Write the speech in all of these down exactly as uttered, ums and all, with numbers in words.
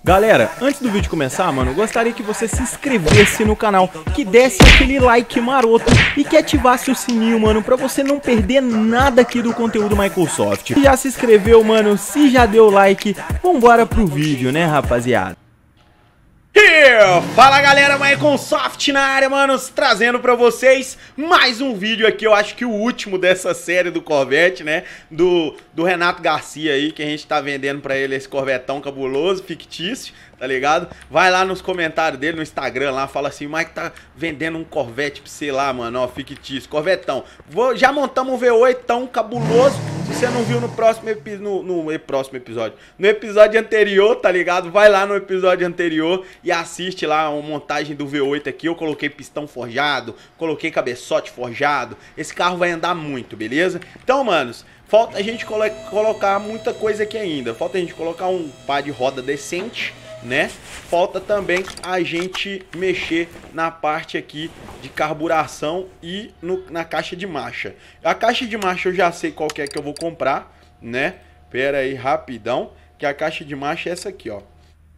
Galera, antes do vídeo começar, mano, eu gostaria que você se inscrevesse no canal, que desse aquele like maroto e que ativasse o sininho, mano, pra você não perder nada aqui do conteúdo Microsoft. Se já se inscreveu, mano, se já deu like, vambora pro vídeo, né, rapaziada? Yeah! Fala galera, Microsoft na área, manos, trazendo pra vocês mais um vídeo aqui, eu acho que o último dessa série do Corvette, né, do, do Renato Garcia aí, que a gente tá vendendo pra ele esse Corvetão cabuloso, fictício, tá ligado? Vai lá nos comentários dele, no Instagram lá, fala assim, Mike tá vendendo um Corvette pra você lá, mano, ó, fictício, Corvetão. Vou, já montamos um V oito tão cabuloso, se você não viu no próximo, epi no, no próximo episódio, no episódio anterior, tá ligado? Vai lá no episódio anterior e assiste lá uma montagem do V oito aqui. Eu coloquei pistão forjado, coloquei cabeçote forjado. Esse carro vai andar muito, beleza? Então, manos, falta a gente colo colocar muita coisa aqui ainda. Falta a gente colocar um par de roda decente, né? Falta também a gente mexer na parte aqui de carburação e no, na caixa de marcha. A caixa de marcha eu já sei qual que é que eu vou comprar, né? Pera aí, rapidão, que a caixa de marcha é essa aqui, ó.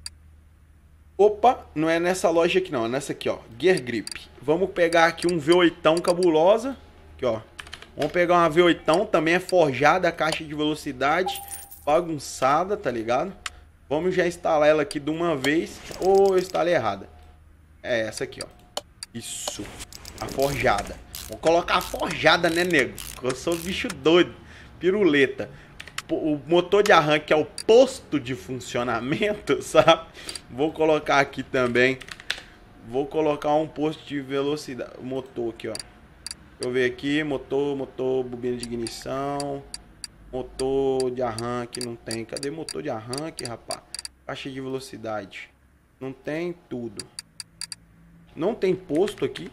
Opa, não é nessa loja aqui não, é nessa aqui, ó, Gear Grip. Vamos pegar aqui um V oito cabulosa, aqui, ó. Vamos pegar uma V oito, também é forjada, a caixa de velocidade, bagunçada, tá ligado? Vamos já instalar ela aqui de uma vez, ou eu instalei errada. É essa aqui, ó. Isso, a forjada. Vou colocar a forjada, né, nego? Eu sou bicho doido, piruleta. O motor de arranque é o posto de funcionamento, sabe? Vou colocar aqui também. Vou colocar um posto de velocidade. O motor aqui, ó. Deixa eu ver aqui. Motor, motor, bobina de ignição. Motor de arranque, não tem. Cadê motor de arranque, rapaz? Caixa de velocidade. Não tem tudo. Não tem posto aqui.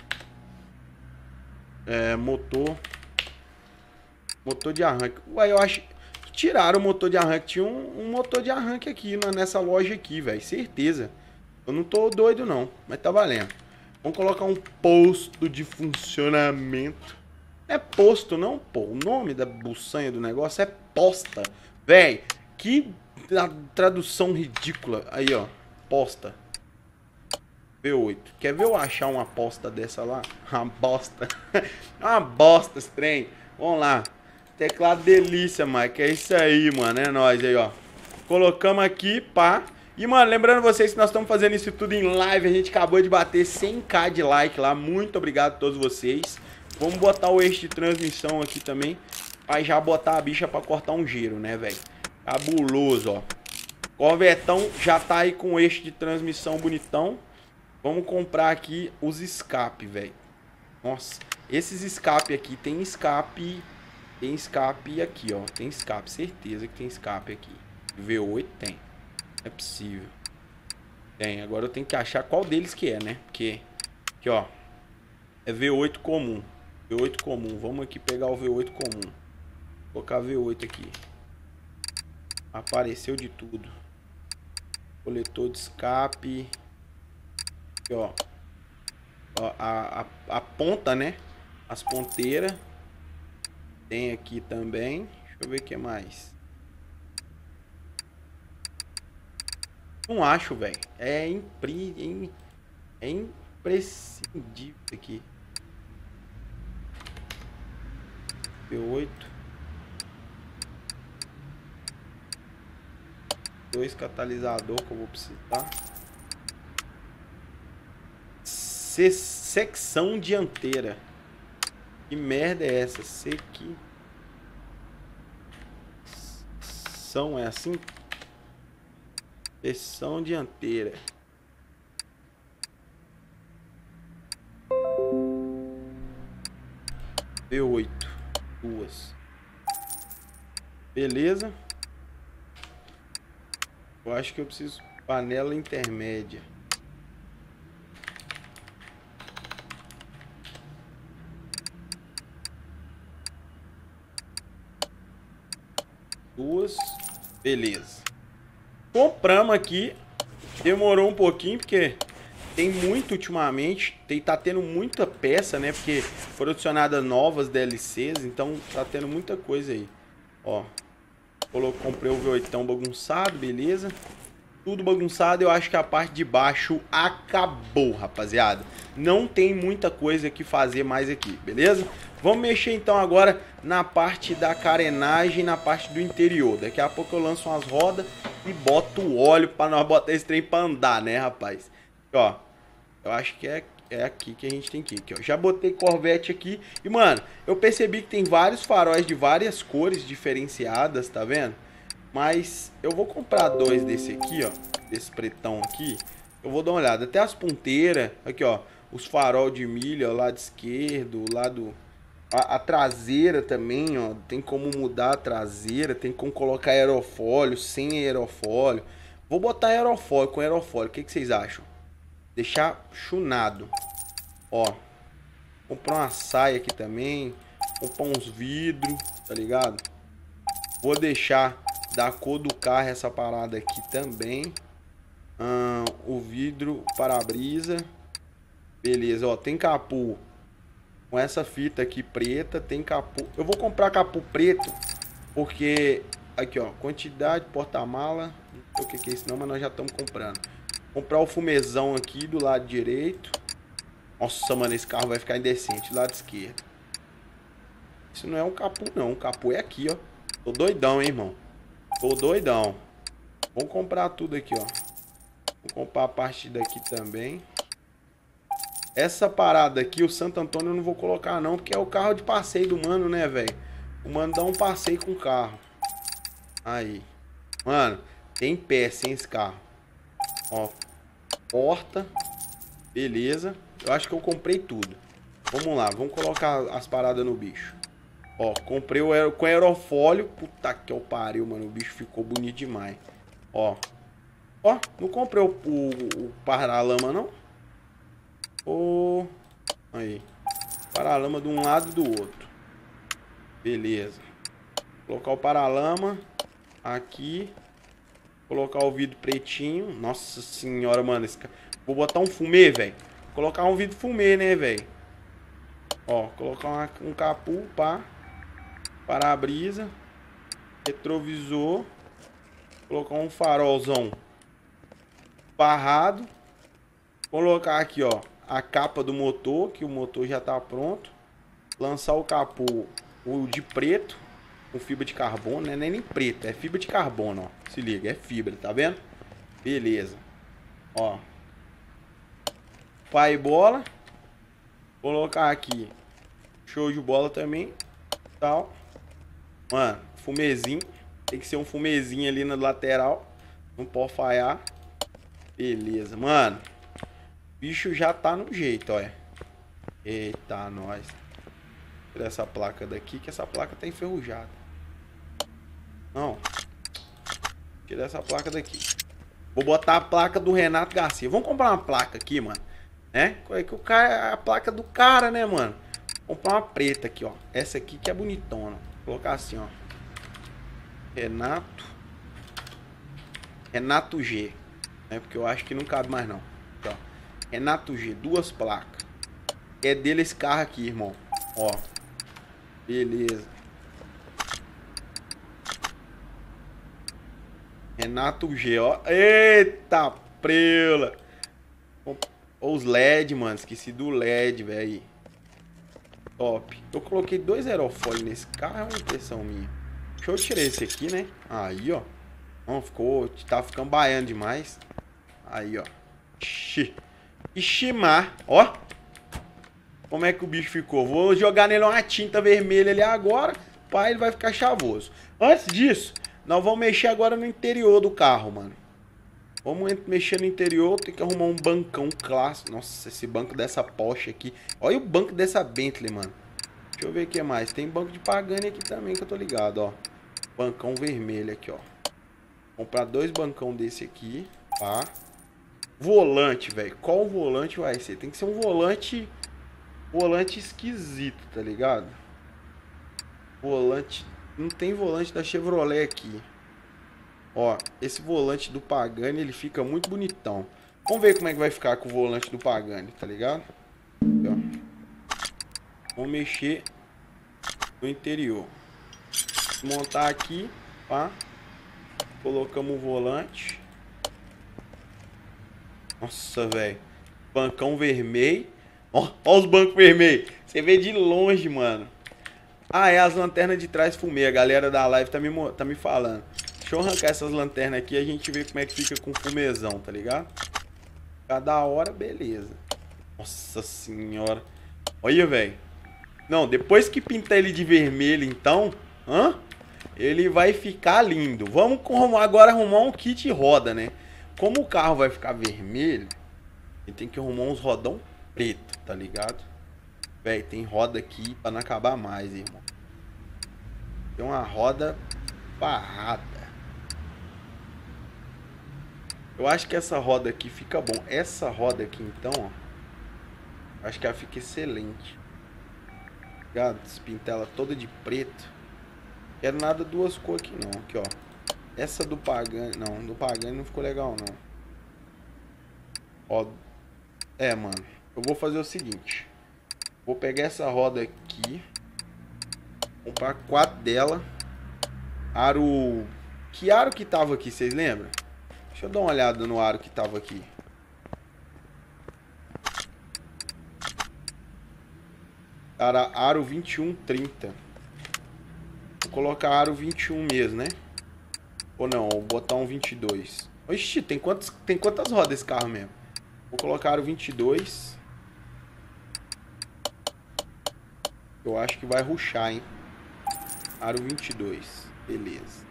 É, motor. Motor de arranque. Ué, eu acho... Tiraram o motor de arranque. Tinha um, um motor de arranque aqui nessa loja aqui, velho. Certeza. Eu não tô doido, não. Mas tá valendo. Vamos colocar um posto de funcionamento. Não é posto, não, pô. O nome da buçanha do negócio é posta. Velho, que tradução ridícula. Aí, ó. Posta. V oito. Quer ver eu achar uma posta dessa lá? Uma bosta. Uma bosta esse trem. Vamos lá. Teclado delícia, Mike. É isso aí, mano. É nóis aí, ó. Colocamos aqui, pá. E, mano, lembrando vocês que nós estamos fazendo isso tudo em live. A gente acabou de bater cem k de like lá. Muito obrigado a todos vocês. Vamos botar o eixo de transmissão aqui também. Aí já botar a bicha pra cortar um giro, né, velho? Cabuloso, ó. Corvetão já tá aí com o eixo de transmissão bonitão. Vamos comprar aqui os escape, velho. Nossa, esses escape aqui, tem escape... Tem escape aqui, ó. Tem escape, certeza que tem escape aqui. V oito tem. É possível. Tem, agora eu tenho que achar qual deles que é, né? Porque, aqui, ó. É V oito comum. V oito comum. Vamos aqui pegar o V oito comum. Vou colocar V oito aqui. Apareceu de tudo. Coletor de escape. Aqui, ó. Ó a, a, a ponta, né? As ponteiras. Tem aqui também. Deixa eu ver o que mais. Não acho, velho. É, impri... é imprescindível aqui. V oito. Dois catalisador que eu vou precisar. Se... Secção dianteira. Que merda é essa? Sei que... São é assim? Seção dianteira. V oito. Duas. Beleza. Eu acho que eu preciso... Panela intermédia. Duas. Beleza. Compramos aqui. Demorou um pouquinho, porque tem muito ultimamente. Tem, tá tendo muita peça, né? Porque foram adicionadas novas D L Cs. Então tá tendo muita coisa aí. Ó. Comprei o V oito bagunçado, beleza. tudo bagunçado. Eu acho que a parte de baixo acabou, rapaziada. Não tem muita coisa que fazer mais aqui, beleza? Vamos mexer então agora na parte da carenagem, na parte do interior. Daqui a pouco eu lanço umas rodas e boto o óleo pra nós botar esse trem pra andar, né, rapaz? Ó, eu acho que é, é aqui que a gente tem que ir, aqui, ó. Já botei Corvette aqui e, mano, eu percebi que tem vários faróis de várias cores diferenciadas, tá vendo? Mas eu vou comprar dois desse aqui, ó, desse pretão aqui. Eu vou dar uma olhada, até as ponteiras, aqui, ó, os farol de milha, ó, lado esquerdo, lado... A, a traseira também, ó, tem como mudar a traseira, tem como colocar aerofólio, sem aerofólio. Vou botar aerofólio com aerofólio, o que, que vocês acham? Deixar chunado. Ó, comprar uma saia aqui também, comprar uns vidros, tá ligado? Vou deixar da cor do carro essa parada aqui também. Hum, o vidro para-brisa. Beleza, ó, tem capô com essa fita aqui preta, tem capô. Eu vou comprar capô preto porque aqui, ó, quantidade, porta-mala, não sei o que que é isso não, mas nós já estamos comprando. Comprar o fumezão aqui do lado direito. Nossa, mano, esse carro vai ficar indecente, lado esquerdo. Isso não é um capô não, o capô é aqui, ó. Tô doidão, hein, irmão. Tô doidão. Vamos comprar tudo aqui, ó. Vou comprar a parte daqui também. Essa parada aqui, o Santo Antônio, eu não vou colocar não, porque é o carro de passeio do mano, né, velho? O mano dá um passeio com o carro. Aí. Mano, tem peça, hein, esse carro. Ó, porta. Beleza. Eu acho que eu comprei tudo. Vamos lá, vamos colocar as paradas no bicho. Ó, comprei o aer com aerofólio. Puta que eu pariu, mano. O bicho ficou bonito demais. Ó. Ó, não comprei o, o, o paralama, não. Ô. Aí. Paralama de um lado e do outro. Beleza. Colocar o paralama. Aqui. Colocar o vidro pretinho. Nossa senhora, mano. Esse... Vou botar um fumê, velho. Colocar um vidro fumê, né, velho? Ó, colocar uma, um capô, pá. Para-brisa. Retrovisor. Colocar um farolzão barrado. Colocar aqui, ó, a capa do motor, que o motor já tá pronto. Lançar o capô, o de preto, com fibra de carbono, né? Não é nem preto, é fibra de carbono, ó. Se liga, é fibra, tá vendo? Beleza. Ó. Pai bola. Colocar aqui. Show de bola também. Tal. Mano, fumezinho. Tem que ser um fumezinho ali na lateral. Não pode falhar. Beleza, mano. O bicho já tá no jeito, olha. Eita, nós. Tirar essa placa daqui, que essa placa tá enferrujada. Não. Tirar essa placa daqui. Vou botar a placa do Renato Garcia. Vamos comprar uma placa aqui, mano. Né? É que o cara, a placa do cara, né, mano? Vou comprar uma preta aqui, ó. Essa aqui que é bonitona. Vou colocar assim, ó. Renato. Renato G. É porque eu acho que não cabe mais, não. Aqui, ó. Renato G. Duas placas. É dele esse carro aqui, irmão. Ó. Beleza. Renato G, ó. Eita, preula. Os L E D, mano. Esqueci do L E D, velho. Top. Eu coloquei dois aerofólios nesse carro. É uma impressão minha. Deixa eu tirar esse aqui, né? Aí, ó. Não, ficou... Tá ficando baiano demais. Aí, ó. Ixi. Iximar. Ó. Como é que o bicho ficou. Vou jogar nele uma tinta vermelha ali agora. Pai, ele vai ficar chavoso. Antes disso, nós vamos mexer agora no interior do carro, mano. Vamos mexer no interior. Tem que arrumar um bancão clássico. Nossa, esse banco dessa Porsche aqui. Olha o banco dessa Bentley, mano. Deixa eu ver o que mais. Tem banco de Pagani aqui também que eu tô ligado, ó. Bancão vermelho aqui, ó. Comprar dois bancão desse aqui. Tá. Volante, velho. Qual volante vai ser? Tem que ser um volante... Volante esquisito, tá ligado? Volante... Não tem volante da Chevrolet aqui. Ó, esse volante do Pagani, ele fica muito bonitão. Vamos ver como é que vai ficar com o volante do Pagani, tá ligado? Aqui, ó. Vamos mexer no interior. Montar aqui, pá. Colocamos o volante. Nossa, velho. Bancão vermelho. Ó, ó os bancos vermelhos. Você vê de longe, mano. Ah, é as lanternas de trás fumê. A galera da live tá me, tá me falando. Deixa eu arrancar essas lanternas aqui e a gente vê como é que fica com fumezão, tá ligado? Cada hora, beleza. Nossa senhora. Olha, velho. Não, depois que pintar ele de vermelho, então... Hã? Ele vai ficar lindo. Vamos agora arrumar um kit roda, né? Como o carro vai ficar vermelho, a gente tem que arrumar uns rodão preto, tá ligado? Véi, tem roda aqui pra não acabar mais, irmão. Tem uma roda barrada. Eu acho que essa roda aqui fica bom. Essa roda aqui, então, ó, acho que ela fica excelente. Ligado? Se pintar ela toda de preto. Quero nada duas cores aqui não. Aqui, ó. Essa do Pagani... Não, do Pagani não ficou legal, não. Ó. É, mano. Eu vou fazer o seguinte. Vou pegar essa roda aqui. Comprar quatro dela. Aro... Que aro que tava aqui, vocês lembram? Deixa eu dar uma olhada no aro que tava aqui. Cara, aro vinte e um trinta. Vou colocar aro vinte e um mesmo, né? Ou não, vou botar um vinte e dois. Oxi, tem, quantos, tem quantas rodas esse carro mesmo? Vou colocar aro vinte e dois. Eu acho que vai rushar, hein? Aro vinte e dois. Beleza.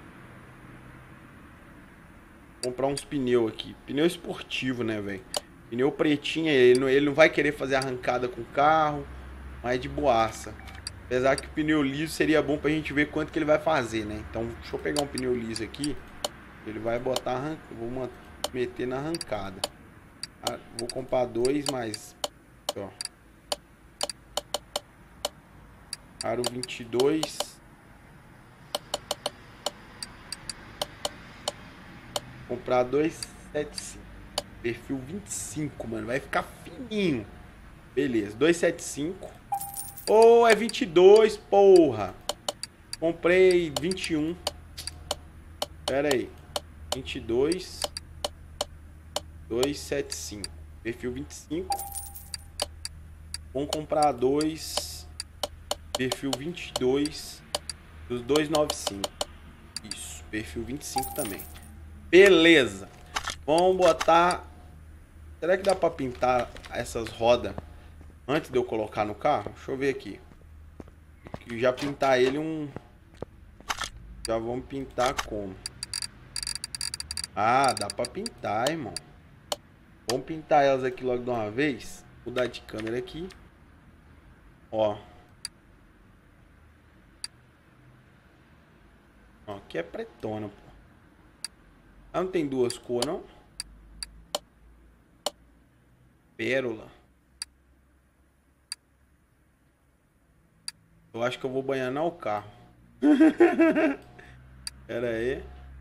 Vou comprar uns pneus aqui. Pneu esportivo, né, velho? Pneu pretinho, ele não, ele não vai querer fazer arrancada com o carro. Mas de boaça. Apesar que o pneu liso seria bom pra gente ver quanto que ele vai fazer, né? Então, deixa eu pegar um pneu liso aqui. Ele vai botar... Arran... Vou meter na arrancada. Ah, vou comprar dois, mas... Ó. Aro vinte e dois. Comprar dois setenta e cinco. Perfil vinte e cinco, mano. Vai ficar fininho. Beleza. dois setenta e cinco. Oh, é vinte e dois, porra. Comprei vinte e um. Pera aí. vinte e dois. dois setenta e cinco. Perfil vinte e cinco. Vamos comprar dois. Perfil vinte e dois. Dos dois noventa e cinco. Isso. Perfil vinte e cinco também. Beleza. Vamos botar... Será que dá pra pintar essas rodas antes de eu colocar no carro? Deixa eu ver aqui. Já pintar ele um... Já vamos pintar como? Ah, dá pra pintar, irmão. Vamos pintar elas aqui logo de uma vez. Vou mudar de câmera aqui. Ó. Ó, aqui é pretona, pô. Ah, não tem duas cores, não? Pérola. Eu acho que eu vou banhanar o carro. Pera aí.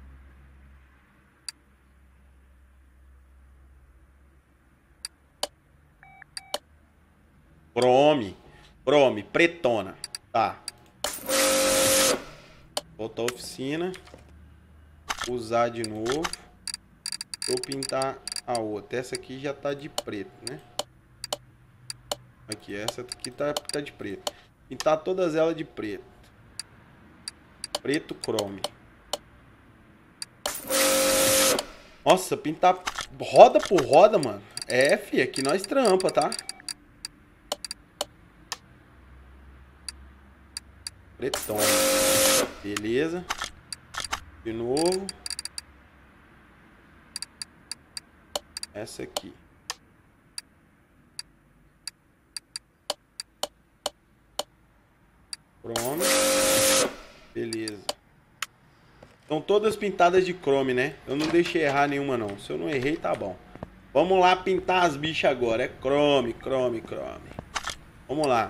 Chrome. Chrome. Pretona. Tá. Voltar a oficina. Usar de novo. Vou pintar a outra. Essa aqui já tá de preto, né? Aqui, essa aqui tá, tá de preto. Pintar todas elas de preto. Preto chrome. Nossa, pintar roda por roda, mano. É, fi, aqui nós trampa, tá? Pretona. Beleza. De novo. Essa aqui. Chrome. Beleza. Estão todas pintadas de chrome, né? Eu não deixei errar nenhuma, não. Se eu não errei, tá bom. Vamos lá pintar as bichas agora. É chrome, chrome, chrome. Vamos lá.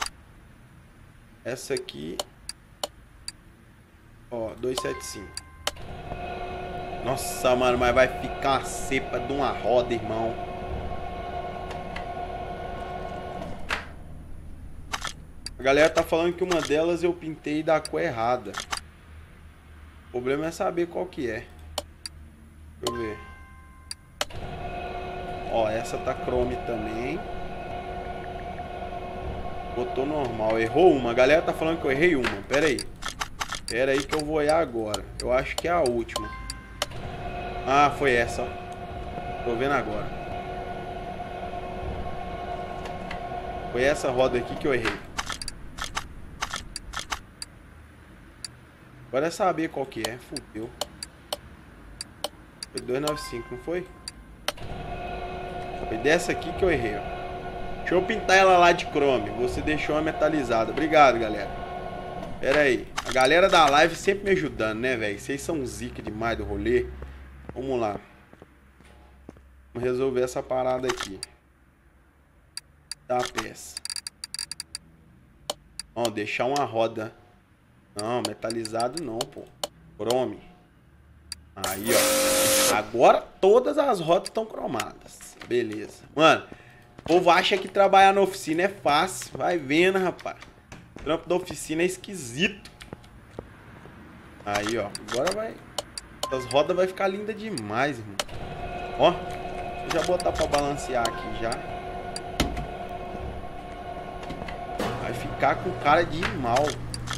Essa aqui. Ó, dois setenta e cinco. Nossa, mano, mas vai ficar uma cepa de uma roda, irmão. A galera tá falando que uma delas eu pintei da cor errada. O problema é saber qual que é. Deixa eu ver. Ó, essa tá chrome também. Botou normal. Errou uma. A galera tá falando que eu errei uma. Pera aí. Pera aí que eu vou olhar agora. Eu acho que é a última. Ah, foi essa, ó. Tô vendo agora. Foi essa roda aqui que eu errei. Agora é saber qual que é. Fudeu. Foi duzentos e noventa e cinco, não foi? Foi dessa aqui que eu errei, ó. Deixa eu pintar ela lá de chrome. Você deixou uma metalizada. Obrigado, galera. Pera aí. A galera da live sempre me ajudando, né, velho? Vocês são zica demais do rolê. Vamos lá. Vamos resolver essa parada aqui. Tá a peça. Vamos deixar uma roda. Não, metalizado não, pô. Chrome. Aí, ó. Agora todas as rodas estão cromadas. Beleza. Mano, o povo acha que trabalhar na oficina é fácil. Vai vendo, rapaz. O trampo da oficina é esquisito. Aí, ó. Agora vai... As rodas vai ficar linda demais, irmão. Ó. Deixa eu já botar pra balancear aqui já. Vai ficar com cara de mal.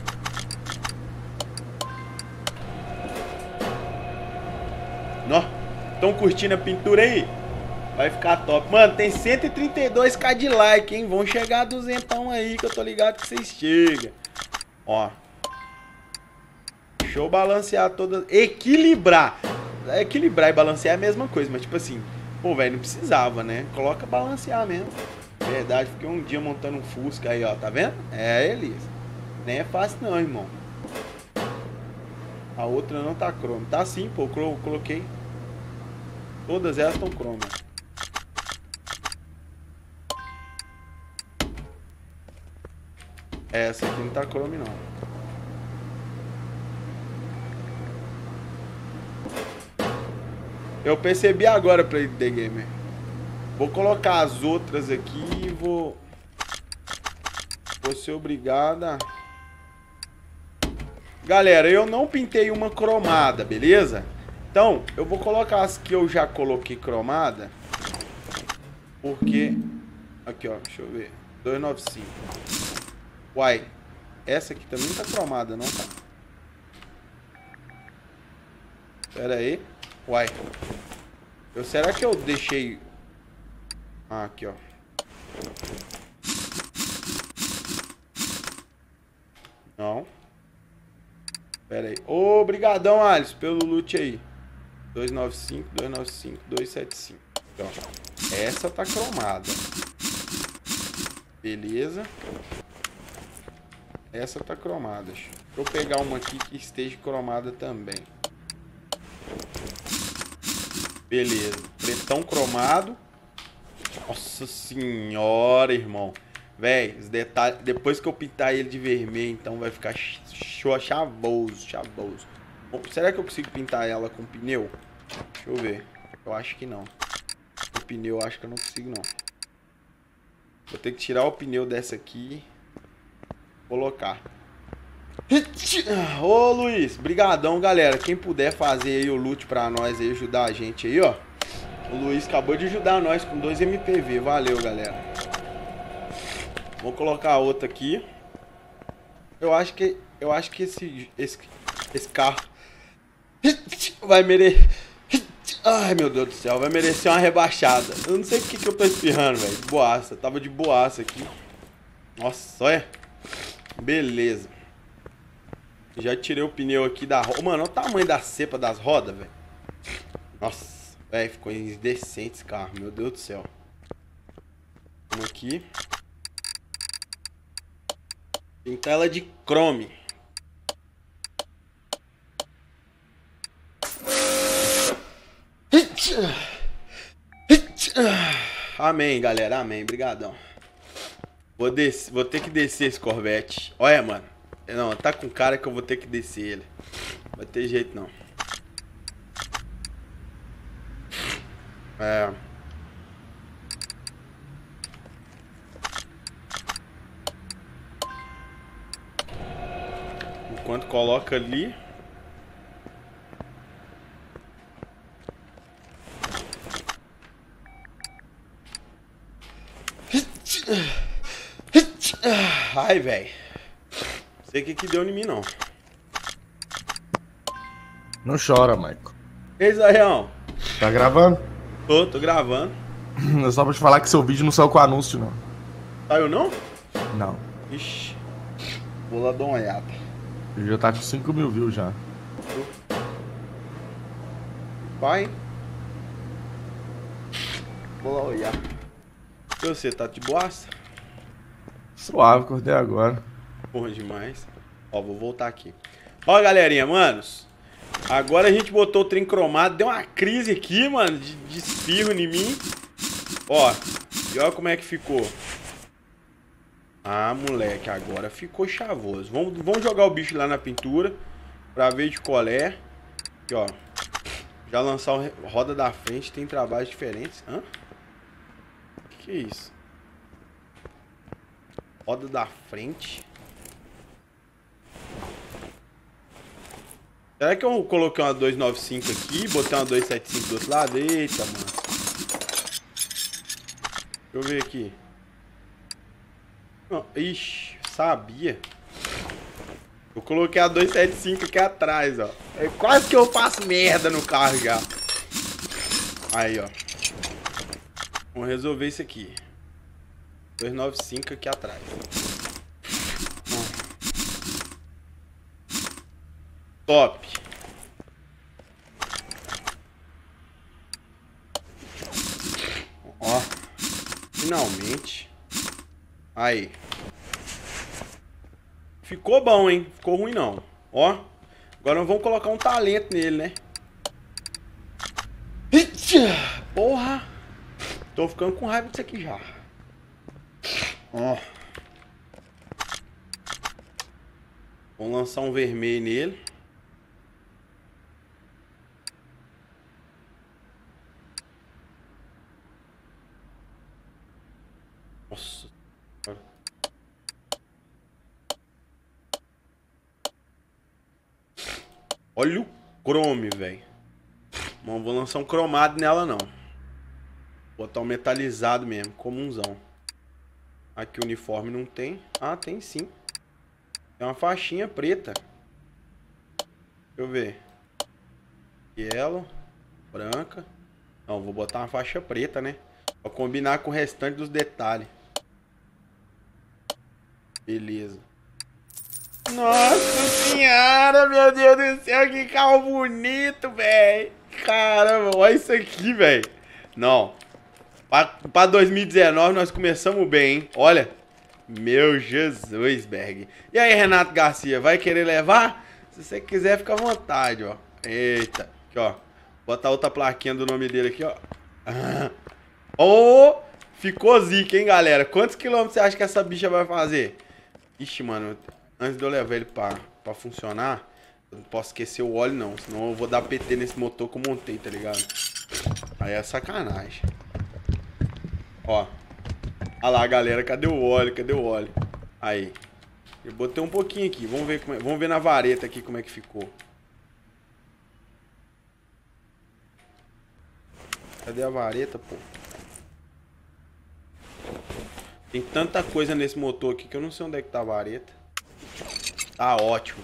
Nó. Estão curtindo a pintura aí? Vai ficar top. Mano, tem cento e trinta e dois k de like, hein? Vão chegar a duzentão aí, que eu tô ligado que vocês chegam. Ó. Deixa eu balancear todas. Equilibrar. Equilibrar e balancear é a mesma coisa, mas tipo assim... Pô, velho, não precisava, né? Coloca balancear mesmo. Verdade, fiquei um dia montando um Fusca aí, ó. Tá vendo? É, Elisa. Nem é fácil não, irmão. A outra não tá chrome. Tá sim, pô. Eu coloquei. Todas elas estão chrome. Essa aqui não tá chrome, não. Eu percebi agora, Play The Gamer. Vou colocar as outras aqui e vou... Vou ser obrigada... Galera, eu não pintei uma cromada, beleza? Então, eu vou colocar as que eu já coloquei cromada. Porque... Aqui, ó, deixa eu ver. duzentos e noventa e cinco. Uai, essa aqui também tá cromada, não tá? Pera aí. Uai. Eu, será que eu deixei... Ah, aqui, ó. Não. Pera aí. Obrigadão, Alisson, pelo loot aí. duzentos e noventa e cinco, duzentos e noventa e cinco, duzentos e setenta e cinco. Então, essa tá cromada. Beleza. Essa tá cromada. Deixa eu pegar uma aqui que esteja cromada também. Beleza. Pretão cromado. Nossa senhora, irmão. Véi, os detalhes... Depois que eu pintar ele de vermelho, então vai ficar chavoso, chavoso. Bom, será que eu consigo pintar ela com pneu? Deixa eu ver. Eu acho que não. O pneu eu acho que eu não consigo, não. Vou ter que tirar o pneu dessa aqui. Colocar. Ô, Luiz, brigadão, galera. Quem puder fazer aí o loot pra nós aí, ajudar a gente aí, ó. O Luiz acabou de ajudar nós com dois M P V. Valeu, galera. Vou colocar a outra aqui. Eu acho que eu acho que esse esse esse carro vai merecer. Ai, meu Deus do céu, vai merecer uma rebaixada. Eu não sei porque que eu tô espirrando, velho. Boaça, tava de boaça aqui. Nossa, olha. Beleza. Já tirei o pneu aqui da roda. Mano, olha o tamanho da cepa das rodas, velho. Nossa, velho, ficou indecente esse carro, meu Deus do céu. Vamos aqui. Pintar ela de chrome. Amém, galera, amém, brigadão. Vou, descer, vou ter que descer esse Corvette. Olha, mano. Não, tá com cara que eu vou ter que descer ele. Não vai ter jeito, não. É... Enquanto coloca ali. Ai, velho. Não sei o que que deu em mim, não. Não chora, Michael. Ei, Zaião. Tá gravando? Tô, tô gravando. É só pra te falar que seu vídeo não saiu com anúncio, não. Saiu não? Não. Ixi. Vou lá dar uma olhada. O vídeo já tá com cinco mil views já. Vai. Vou lá olhar. E você, tá de boaça? Suave, acordei agora. Porra demais. Ó, vou voltar aqui. Ó, galerinha, manos. Agora a gente botou o trem cromado. Deu uma crise aqui, mano, de, de espirro em mim. Ó, e olha como é que ficou. Ah, moleque, agora ficou chavoso. Vamos, vamos jogar o bicho lá na pintura pra ver de colé. Aqui, ó. Já lançar o roda da frente, tem trabalhos diferentes. Hã? Que que é isso? Roda da frente. Será que eu coloquei uma duzentos e noventa e cinco aqui e botei uma duzentos e setenta e cinco do outro lado? Eita, mano. Deixa eu ver aqui. Não, ixi, sabia. Eu coloquei a duzentos e setenta e cinco aqui atrás, ó. É quase que eu faço merda no carro já. Aí, ó. Vamos resolver isso aqui. duzentos e noventa e cinco aqui atrás. Top. Ó. Finalmente. Aí. Ficou bom, hein? Ficou ruim não. Ó. Agora nós vamos colocar um talento nele, né? Porra. Tô ficando com raiva disso aqui já. Ó. Vamos lançar um vermelho nele. Nossa. Olha o chrome, velho. Não vou lançar um cromado nela, não. Vou botar um metalizado mesmo, comunzão. Aqui o uniforme não tem. Ah, tem sim. Tem uma faixinha preta. Deixa eu ver. Yellow. Branca. Não, vou botar uma faixa preta, né? Pra combinar com o restante dos detalhes. Beleza. Nossa senhora, meu Deus do céu, que carro bonito, velho. Caramba, olha isso aqui, velho. Não. Pra, pra dois mil e dezenove nós começamos bem, hein? Olha. Meu Jesus, Berg. E aí, Renato Garcia, vai querer levar? Se você quiser, fica à vontade, ó. Eita. Aqui, ó. Botar outra plaquinha do nome dele aqui, ó. Oh, ficou zica, hein, galera? Quantos quilômetros você acha que essa bicha vai fazer? Ixi, mano, antes de eu levar ele pra, pra funcionar, eu não posso esquecer o óleo, não. Senão eu vou dar P T nesse motor que eu montei, tá ligado? Aí é sacanagem. Ó. Olha lá, galera. Cadê o óleo? Cadê o óleo? Aí. Eu botei um pouquinho aqui. Vamos ver, como é... Vamos ver na vareta aqui como é que ficou. Cadê a vareta, pô? Tem tanta coisa nesse motor aqui que eu não sei onde é que tá a vareta. Tá ótimo.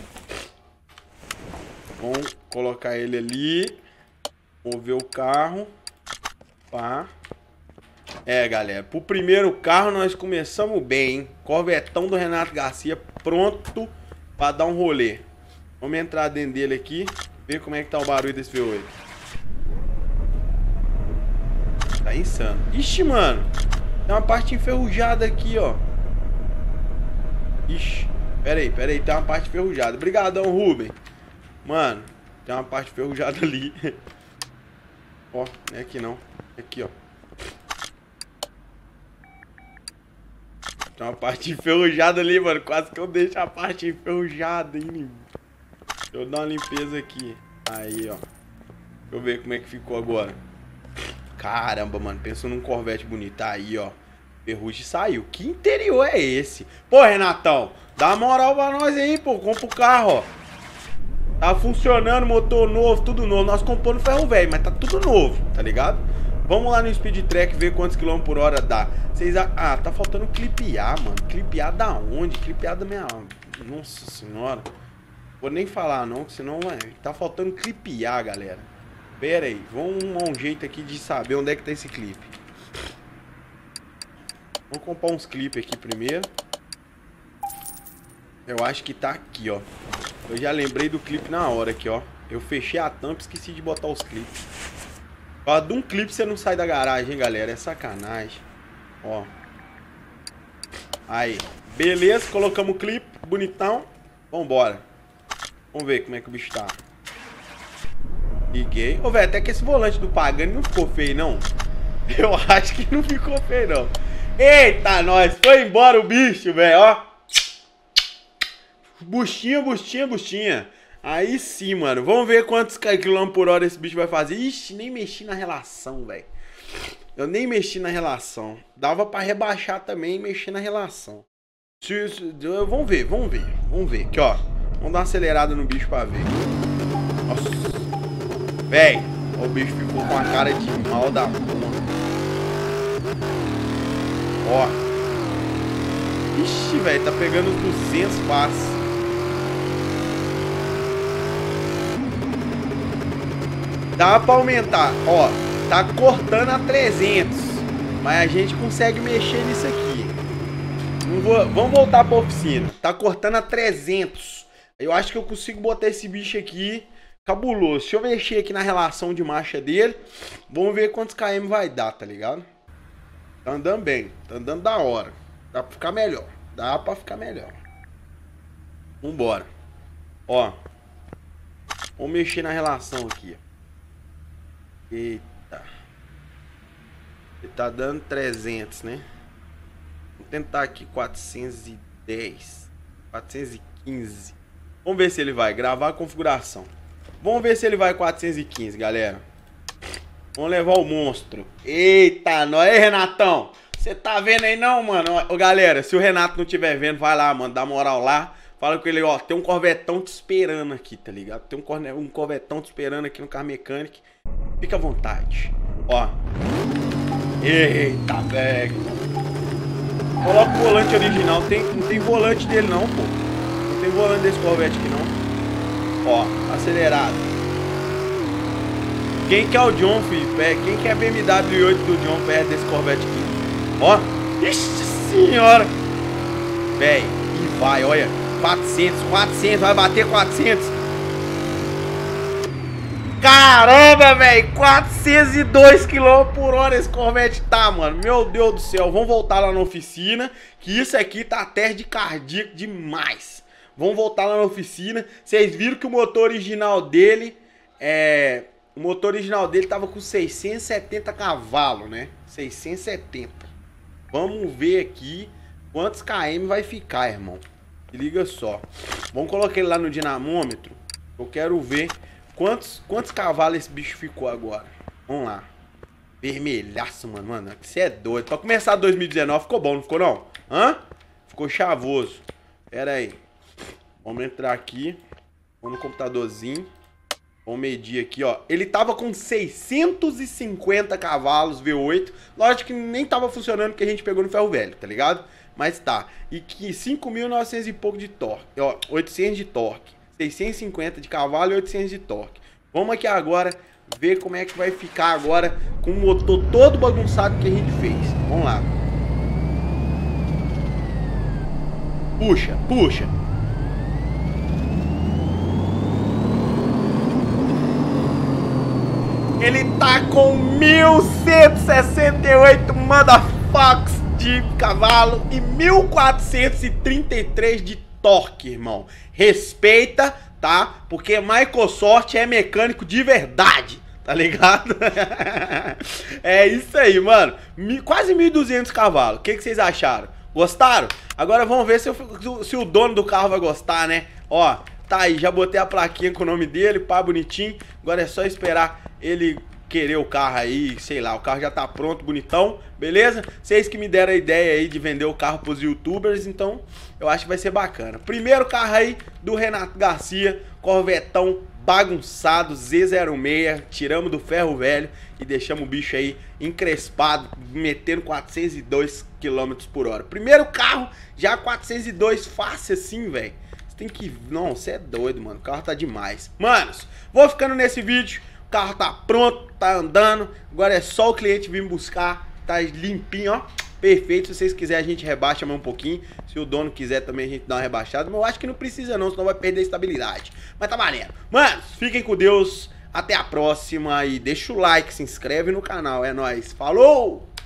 Vamos colocar ele ali. Mover o carro. Pá. É, galera. Pro primeiro carro nós começamos bem, hein? Corvetão do Renato Garcia pronto pra dar um rolê. Vamos entrar dentro dele aqui. Ver como é que tá o barulho desse V oito. Tá insano. Ixi, mano. Tem uma parte enferrujada aqui, ó. Ixi. Pera aí, pera aí. Tem uma parte enferrujada. Obrigadão, Ruben. Mano, tem uma parte enferrujada ali. Ó, não é aqui não. É aqui, ó. Tem uma parte enferrujada ali, mano. Quase que eu deixo a parte enferrujada, hein? Deixa eu dar uma limpeza aqui. Aí, ó. Deixa eu ver como é que ficou agora. Caramba, mano. Pensa num Corvette bonito. Aí, ó. Ferrugem saiu. Que interior é esse? Pô, Renatão. Dá uma moral pra nós aí, pô. Compra o carro, ó. Tá funcionando, motor novo, tudo novo. Nós compramos no ferro velho, mas tá tudo novo, tá ligado? Vamos lá no Speed Track ver quantos quilômetros por hora dá. Vocês... Ah, tá faltando clipear, mano. Clipear da onde? Clipear da minha... Nossa senhora. Vou nem falar não, que senão é... tá faltando clipear, galera. Pera aí, vamos arrumar um jeito aqui de saber onde é que tá esse clipe. Vamos comprar uns clipes aqui primeiro. Eu acho que tá aqui, ó. Eu já lembrei do clipe na hora aqui, ó. Eu fechei a tampa e esqueci de botar os clipes. Ó, de um clipe você não sai da garagem, hein, galera. É sacanagem. Ó. Aí. Beleza, colocamos o clipe. Bonitão. Vambora. Vamos ver como é que o bicho tá. Liguei. Ô, velho, até que esse volante do Pagani não ficou feio, não. Eu acho que não ficou feio, não. Eita, nós. Foi embora o bicho, velho, ó. Buchinha, buchinha, buchinha. Aí sim, mano. Vamos ver quantos quilômetros por hora esse bicho vai fazer. Ixi, nem mexi na relação, velho. Eu nem mexi na relação. Dava pra rebaixar também e mexer na relação. Se, se, vamos ver, vamos ver. Vamos ver. Aqui, ó. Vamos dar uma acelerada no bicho pra ver. Nossa. Véi. O bicho ficou com a cara de mal da porra. Ó. Ixi, velho. Tá pegando os duzentos passos. Dá pra aumentar, ó, tá cortando a trezentos, mas a gente consegue mexer nisso aqui. Não vou, vamos voltar pra oficina, tá cortando a trezentos. Eu acho que eu consigo botar esse bicho aqui cabuloso. Deixa eu mexer aqui na relação de marcha dele. Vamos ver quantos km vai dar, tá ligado? Tá andando bem, tá andando da hora. Dá pra ficar melhor, dá pra ficar melhor. Vambora. Ó, vamos mexer na relação aqui, ó. Eita. Ele tá dando trezentos, né? Vou tentar aqui quatrocentos e dez. quatrocentos e quinze. Vamos ver se ele vai gravar a configuração. Vamos ver se ele vai quatrocentos e quinze, galera. Vamos levar o monstro. Eita, nós. Ei, Renatão. Você tá vendo aí não, mano? Ô, galera, se o Renato não estiver vendo, vai lá, mano. Dá moral lá. Fala com ele, ó. Tem um corvetão te esperando aqui, tá ligado? Tem um, um corvetão te esperando aqui no carro mecânico. Fica à vontade. Ó. Eita, velho. Coloca o volante original. Tem, não tem volante dele não, pô. Não tem volante desse Corvette aqui não. Ó, acelerado. Quem quer o John, filho? Quem quer a B M W i oito do John perto desse Corvette aqui? Ó. Ixi senhora. Véi. E vai, olha. quatrocentos, quatrocentos. Vai bater quatrocentos. Caramba, velho, quatrocentos e dois quilômetros por hora esse Corvette tá, mano. Meu Deus do céu, vamos voltar lá na oficina, que isso aqui tá até de cardíaco demais. Vamos voltar lá na oficina. Vocês viram que o motor original dele, é... o motor original dele tava com seiscentos e setenta cavalos, né? seiscentos e setenta. Vamos ver aqui quantos km vai ficar, irmão. Se liga só. Vamos colocar ele lá no dinamômetro. Eu quero ver... Quantos, quantos cavalos esse bicho ficou agora? Vamos lá. Vermelhaço, mano. Mano, você é doido. Pra começar dois mil e dezenove, ficou bom, não ficou não? Hã? Ficou chavoso. Pera aí. Vamos entrar aqui. Vamos no computadorzinho. Vamos medir aqui, ó. Ele tava com seiscentos e cinquenta cavalos V oito. Lógico que nem tava funcionando porque a gente pegou no ferro velho, tá ligado? Mas tá. E que cinco mil e novecentos e pouco de torque. Ó, oitocentos de torque. seiscentos e cinquenta de cavalo e oitocentos de torque. Vamos aqui agora ver como é que vai ficar agora com o motor todo bagunçado que a gente fez. Vamos lá. Puxa, puxa. Ele tá com mil cento e sessenta e oito motherfuckers de cavalo e mil quatrocentos e trinta e três de torque, irmão. Respeita, tá? Porque Microsoft é mecânico de verdade, tá ligado? É isso aí, mano. Quase mil e duzentos cavalos. O que, que vocês acharam? Gostaram? Agora vamos ver se, eu, se o dono do carro vai gostar, né? Ó, tá aí, já botei a plaquinha com o nome dele, pá, bonitinho. Agora é só esperar ele querer o carro aí, sei lá, o carro já tá pronto, bonitão, beleza? Vocês que me deram a ideia aí de vender o carro pros youtubers, então eu acho que vai ser bacana. Primeiro carro aí do Renato Garcia, Corvetão bagunçado, Z zero seis, tiramos do ferro velho e deixamos o bicho aí encrespado, metendo quatrocentos e dois quilômetros por hora. Primeiro carro, já quatrocentos e dois fácil assim, velho. Você tem que... Não, você é doido, mano. O carro tá demais. Manos, vou ficando nesse vídeo. O carro tá pronto, tá andando. Agora é só o cliente vir buscar. Tá limpinho, ó. Perfeito. Se vocês quiserem, a gente rebaixa mais um pouquinho. Se o dono quiser também, a gente dá uma rebaixada. Mas eu acho que não precisa não, senão vai perder a estabilidade. Mas tá valendo. Manos, fiquem com Deus. Até a próxima e deixa o like, se inscreve no canal. É nóis. Falou!